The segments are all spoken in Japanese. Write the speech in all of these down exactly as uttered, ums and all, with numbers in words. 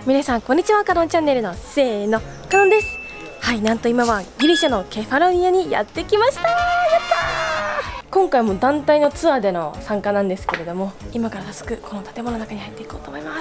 皆さんこんにちは、カノンチャンネルのせーの、カノンです。はい、なんと今はギリシャのケファロニアにやってきました。やったー。今回も団体のツアーでの参加なんですけれども、今から早速この建物の中に入っていこうと思います。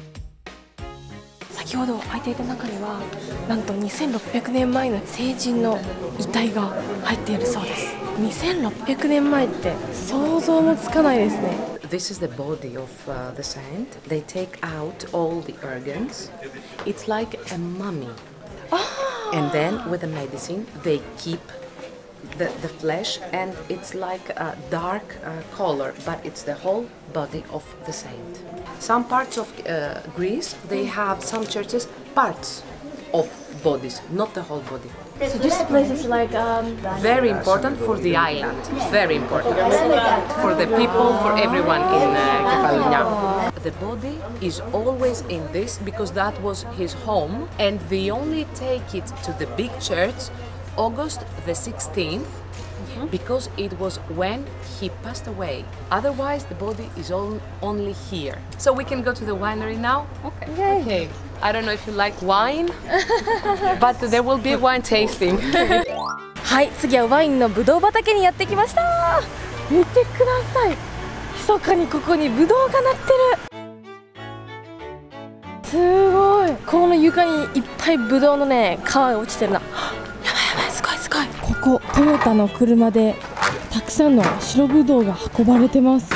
先ほど開いていた中にはなんとにせんろっぴゃくねんまえの聖人の遺体が入っているそうです。にせんろっぴゃくねんまえって想像もつかないですね。 This is the body of uh, the saint. They take out all the organs. It's like a mummy. Ah. And then with the medicine, they keep the, the flesh, and it's like a dark uh, color, but it's the whole body of the saint. Some parts of uh, Greece, they have some churches, parts of bodies, not the whole body. So this place is like um, very important for the island, very important for the people, for everyone in uh, Kefalonia. The body is always in this because that was his home, and they only take it to the big church August the sixteenth, mm-hmm. because it was when he passed away. Otherwise the body is all, only here. So we can go to the winery now? Okay. Okay. I don't know if you like wine, but there will be wine tasting. はい、次はワインのブドウ畑にやってきました。見てください。密かにここにブドウがなってる。すごい。この床にいっぱいブドウのね皮が落ちてるの。やばいやばい、すごいすごい。ここトヨタの車でたくさんの白ブドウが運ばれてます。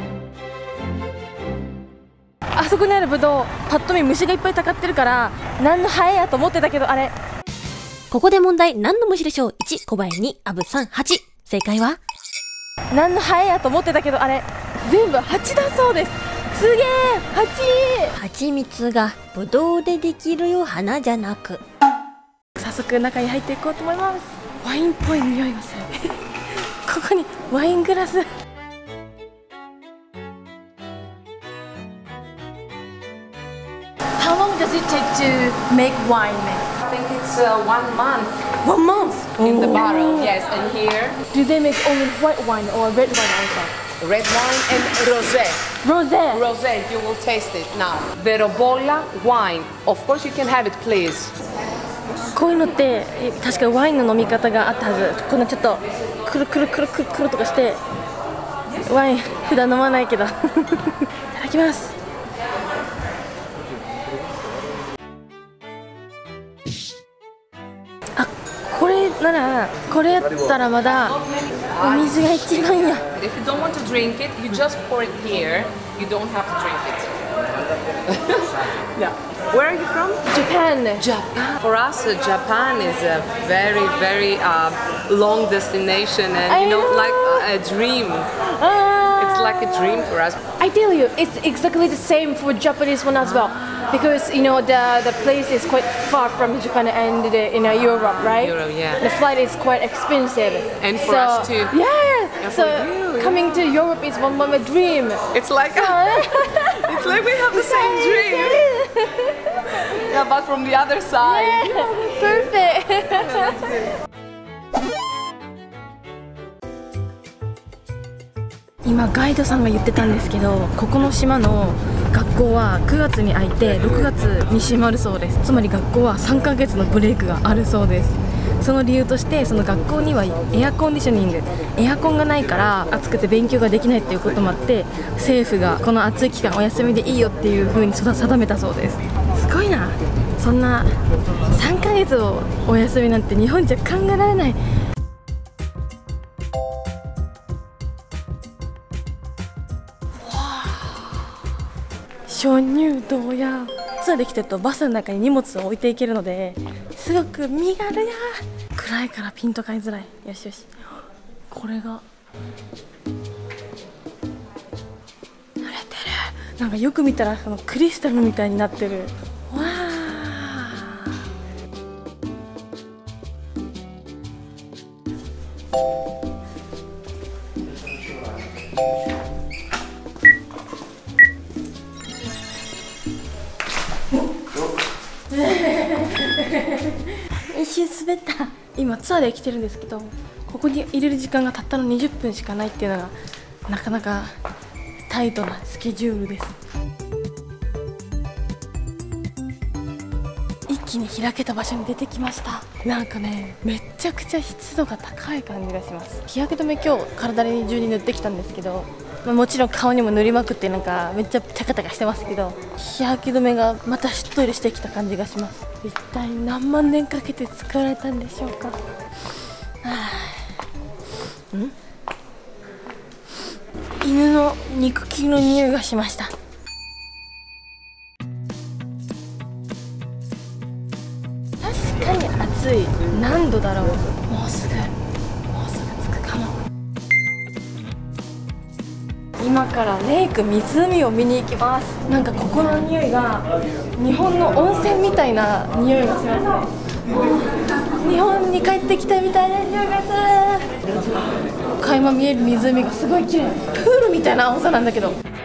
あそこにあるブドウ、パッと見虫がいっぱいたかってるから何のハエやと思ってたけど、あれ。 ここで問題。何の虫でしょう。いち、小林。に、アブ。さん、ハチ。正解は何のハエやと思ってたけど、あれ全部ハチだそうです。すげえ、ハチ。 蜂蜜がブドウでできるよ、花じゃなく。 早速中に入っていこうと思います。ワインっぽい匂いがする。ここにワイングラス。How long does it take to make wine? I think it's uh, one month. One month in the bottle. Yes, and here do they make only white wine or red wine also? Red wine and rosé. Rosé. Rosé, you will taste it now. The Robola wine. Of course, you can have it, please. こういうのって確かワインの飲み方があったはず。こんなちょっとくるくるくるくるくるとかしてワイン普段飲まないけど。いただきます。あ、これならこれやったらまだお水が一番や。 If you don't want to drink it, you just pour it here. You don't have to drink it. Yeah. Where are you from? Japan. Japan. For us, uh, Japan is a very, very uh, long destination, and you know, know. like uh, a dream. Uh, it's like a dream for us. I tell you, it's exactly the same for Japanese one as well, because you know the the place is quite far from Japan and the, you know Europe, right? Europe, yeah. The flight is quite expensive. And for so, us too. Yeah. Yeah, so you, coming yeah. to Europe is one of my dream. It's like so, it's like we have the same dream. Yeah, but from the other side. Yeah, perfect. Yeah, that's good. 今ガイドさんが言ってたんですけど、ここの島の学校はくがつに開いてろくがつに閉まるそうです。つまり学校はさんかげつのブレイクがあるそうです。その理由としてその学校にはエアコンディショニング、エアコンがないから暑くて勉強ができないっていうこともあって、政府がこの暑い期間お休みでいいよっていう風に定めたそうです。すごいな。そんなさんかげつをお休みなんて日本じゃ考えられない。鍾乳洞やツアーで来てるとバスの中に荷物を置いていけるのですごく身軽や。暗いからピンと買いづらい。よしよし、これが慣れてる。なんかよく見たらそのクリスタルみたいになってる。わあ。一瞬滑った。今ツアーで来てるんですけど、ここに入れる時間がたったのにじゅっぷんしかないっていうのがなかなかタイトなスケジュールです。 気に開けた場所に出てきました。なんかね、めちゃくちゃ湿度が高い感じがします。日焼け止め今日体に中に塗ってきたんですけど、まあ、もちろん顔にも塗りまくってなんかめっちゃテカテカしてますけど、日焼け止めがまたしっとりしてきた感じがします。一体何万年かけて作られたんでしょうか。はあ、ん犬の肉球の匂いがしました。確かに暑い。何度だろう。もうすぐもうすぐ着くかも。今からレイク湖を見に行きます。なんかここの匂いが日本の温泉みたいな匂いがしますね。日本に帰ってきたみたいな匂いがする。垣間見える湖がすごい綺麗。プールみたいな青さなんだけど、すごい。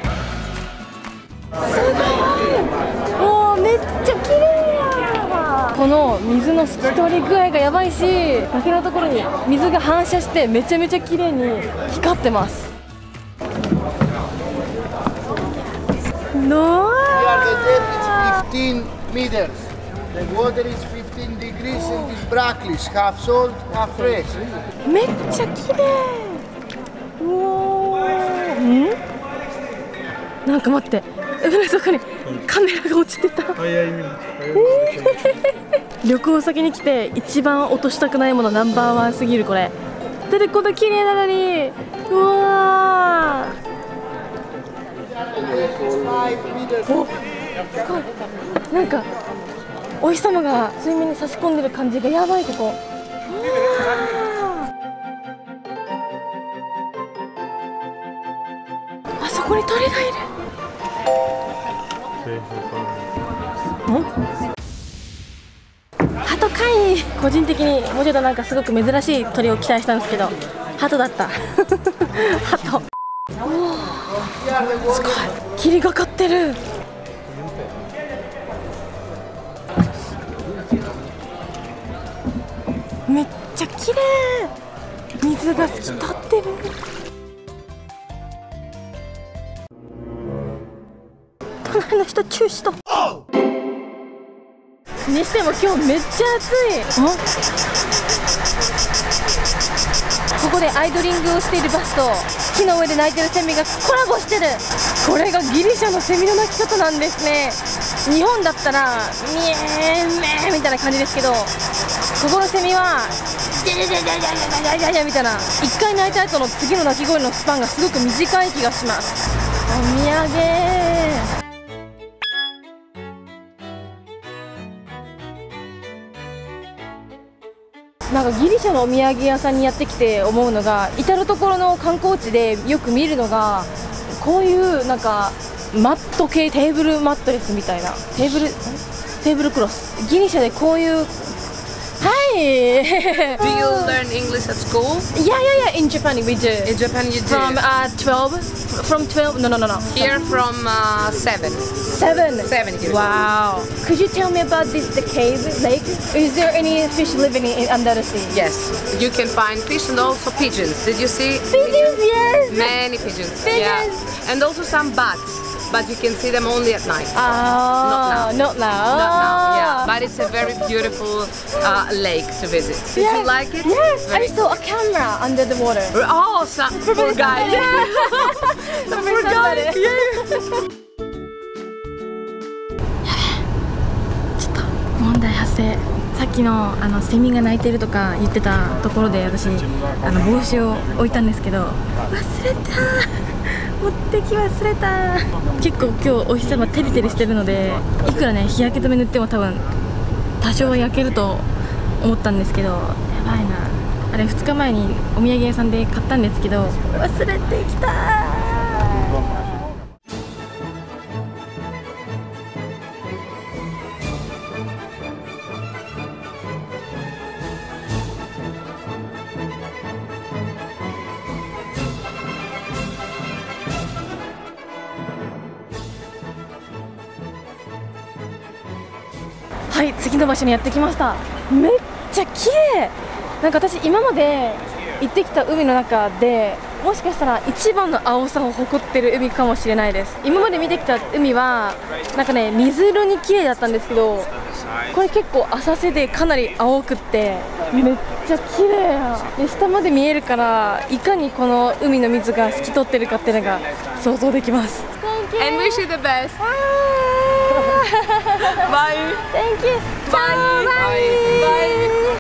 もうめっちゃ綺麗や。この水の透き通り具合がやばいし、崖のところに水が反射してめちゃめちゃ綺麗に光ってます。のー fifteen meters. The water is fifteen degrees and is brackish, half salt, half fresh. めっちゃ綺麗。うおー、ん？なんか待って、海の底にカメラが落ちてた。旅行先に来て一番落としたくないものナンバーワンすぎるこれ。だってこんな綺麗なのに。うわー。お、すごい。なんかお日様が水面に差し込んでる感じがやばい。ここ。あそこに鳥がいる。鳩かい。個人的にもうちょっとなんかすごく珍しい鳥を期待したんですけど、鳩だった。鳩。すごい霧がかってる。めっちゃ綺麗。水が透き通ってる。隣の人チューした。にしても今日めっちゃ暑い。ここでアイドリングをしているバスと木の上で鳴いてるセミがコラボしてる。これがギリシャのセミの鳴き方なんですね。日本だったらミエーメーみたいな感じですけど、ここのセミはジャジャジャジャジャジャジャジャみたいな、一回鳴いた後の次の鳴き声のスパンがすごく短い気がします。お土産。なんかギリシャのお土産屋さんにやってきて思うのが、至る所の観光地でよく見るのがこういうなんかマット系、テーブルマットレスみたいな、テーブルテーブルクロス。ギリシャでこういう、はい。 Do you learn English at school? Yeah, yeah, yeah. In Japan we do. In Japan you do. From uh, twelve. From twelve. No, no, no, no. Here from uh, seven. Seven. Seven years. Wow. Could you tell me about this the cave lake? Is there any fish living in under the sea? Yes, you can find fish and also pigeons. Did you see? Pigeons, yes. Many pigeons. Pigeons. Yeah. And also some bats, but you can see them only at night. Oh, Not now. Not now. Not now. Yeah, but it's a very beautiful uh, lake to visit. Did Yes. you like it? Yes. Very I saw a camera under the water. Oh, some poor guy. Yeah. The poor guy. Yeah. ちょっと問題発生。さっきのあのセミが鳴いてるとか言ってたところで私あの帽子を置いたんですけど、忘れた。持ってき忘れた。結構今日お日様テリテリしてるので、いくらね日焼け止め塗っても多分多少は焼けると思ったんですけど、やばいな。あれふつかまえにお土産屋さんで買ったんですけど忘れてきた。はい、次の場所にやってきました。めっちゃ綺麗。なんか私今まで行ってきた海の中でもしかしたら一番の青さを誇ってる海かもしれないです。今まで見てきた海はなんかね水色に綺麗だったんですけど、 これ結構浅瀬でかなり青くってめっちゃ綺麗やで、下まで見えるからいかにこの海の水が透き通ってるかっていうのが想像できます。 And wish you the best. Bye. Thank you. Bye. Bye. Bye.